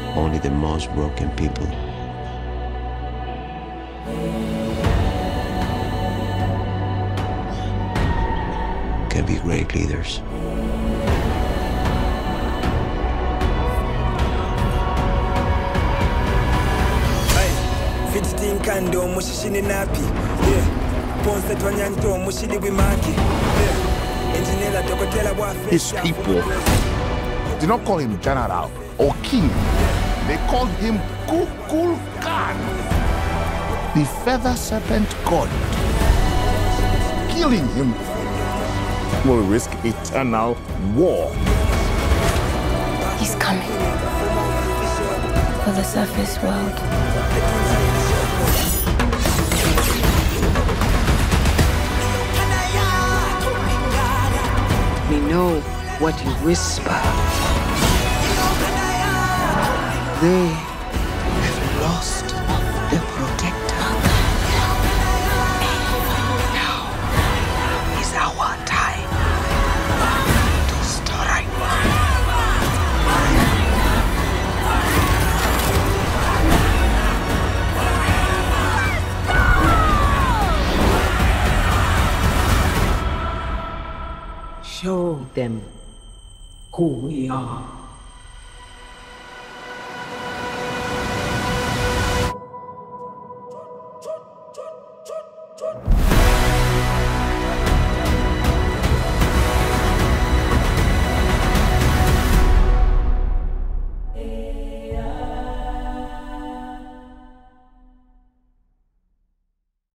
Only the most broken people can be great leaders. His people did not call him general or king. They called him Kukulkan, the feather serpent god. Killing him will risk eternal war. He's coming for the surface world. We know what you whisper. They have lost their protector. Now is our time to strike. Show them who we are.